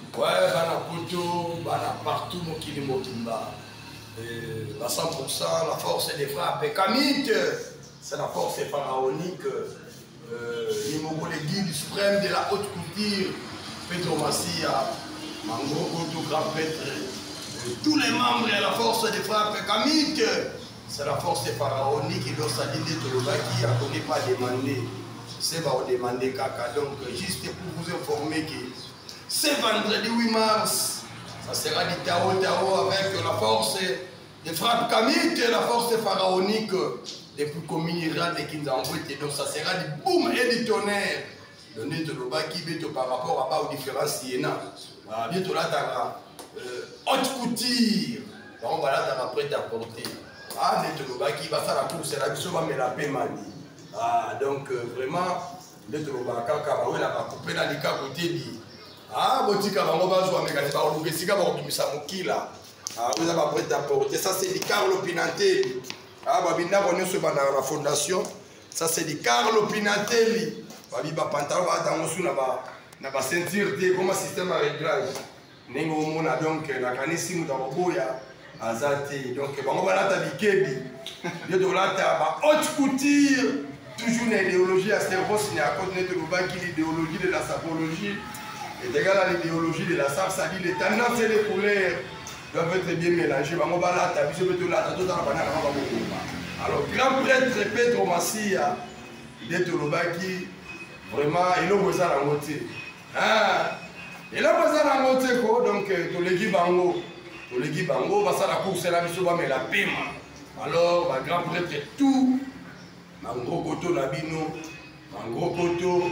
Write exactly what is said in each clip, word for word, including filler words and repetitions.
Ouais, bana poto, bana partout mon kili mokimba. À cent pour cent, la force des frappes kamites, c'est la force pharaonique. Numéro les guides suprêmes de la haute couture, Pedro Massia, Mango Koto, grand prêtre, tous les membres de la force des frappes kamites, c'est la force pharaonique qui doit s'allier de l'Obaki, à ne pas demander. C'est va demander caca. Donc, juste pour vous informer que c'est vendredi huit mars, ça sera du Tao Tao avec la force des frappes kamites, la force pharaonique depuis Communira de Kinzambouete. Donc, ça sera du boom et du tonnerre. Donner de l'Obaki par rapport à aux différences Siena. Bientôt là, tu as haute couture. On va là, tu as prêt à porter. Ah, de l'Obaki, va faire la course, la mission va me la paix mani. Ah, donc euh, vraiment, de l'Obaki, on va couper dans les cas côté. Ah, botika bango bazwa mekani ba olukesika ba kutumisa mokila. Ah, vous avez prêt à porter. Ça c'est du Carlo Pinatelli. Ah, babinda bonne sur la fondation. Ça c'est du Carlo Pinatelli. Babi ba pantalon ba dans sous na ba na ba ceinture té comme système à réglage. Nengo mona donc la kanisi muta boya azati. Donc bango ba lata bikebi. De dollar ba haute couture. Toujours une idéologie à cerveau signé à côté de l'Obaki, l'idéologie de la sapologie. Et égal à l'idéologie de la sap, ça dit les tendances et les couleurs doivent être bien mélangées. Alors, grand prêtre Pedro Massia, il est au Lobaki, vraiment, il a besoin de la moitié. Il a besoin de la moitié, donc, tu les guides bango, tu les guides bango, va ça la course, la mission, mais la paiement. Alors, le grand prêtre, tout, un gros coteau, l'abino, un gros coteau,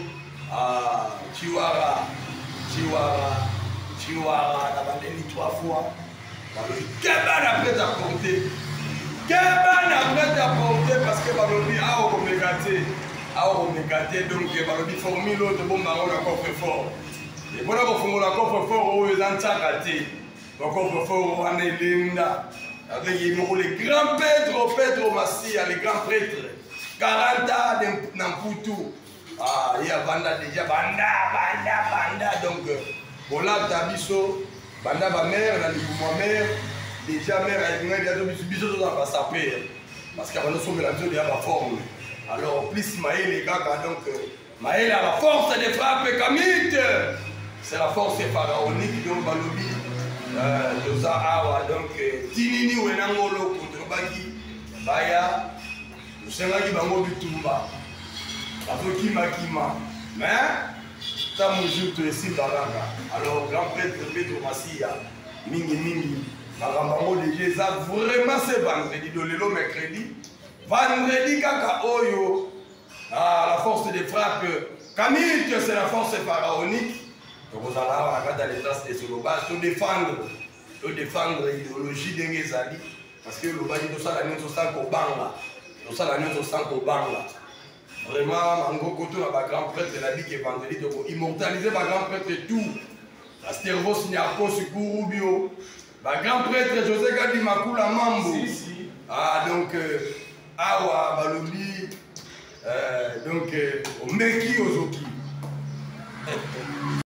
à Chihuahua. Chihuahua, Chihuahua, la bandée trois fois. Qu'est-ce qu'on a prêt à porter? Qu'est-ce qu'on a prêt à porter? Parce que Balobi a au mégaté, a au mégaté, donc Balobi formule l'autre bon baron le coffre-fort. Et pour la formule le coffre-fort, on est en tchakaté. Le coffre-fort, on est linda. Avec les grands Pedro, Pedro Massia, les grands prêtres. quarante ans dans ah, il y a Banda déjà, Banda, Banda, Banda. Donc, voilà, Tabiso, Banda, ma mère, ma mère, déjà, mère, elle a dit que Biso doit sa père. Parce qu'avant nous sommes la zone de la forme. Alors, plus Maël, les gars, donc, Maël a la force des frappes kamites. C'est la force pharaonique, donc, Balobi, Dosa Awa, donc, Tinini, Wenangolo, contre Baki, Baya, nous sommes là qui Bango Bitumba. Kima Kima, mais ça me joue tout ici Baraka. Alors, grand prêtre Pedro Massia, Mingi Mingi, Marambango de Jésus, vraiment c'est vendredi, de l'élo mercredi. Vendredi, Kaka Oyo, ah, la force des frappes. Camille, c'est la force pharaonique. Donc, vous allez avoir dans les traces de Solobas, de défendre, de défendre l'idéologie d'Engezali. Parce que le bas dit tout ça, la nuit, tout ça, qu'au bang tout ça, la nuit, tout ça, qu'au bang vraiment, Mango Koto, la grand prêtre, la dit que vendredi, donc immortaliser ma grand prêtre et tout. La Stervo Signarko, Sukou Rubio. Ma grand prêtre, José Gadi Makula Mambo. Si, si. Ah, donc, euh, Awa, Balobi, euh, donc, euh, Meki Ozoki.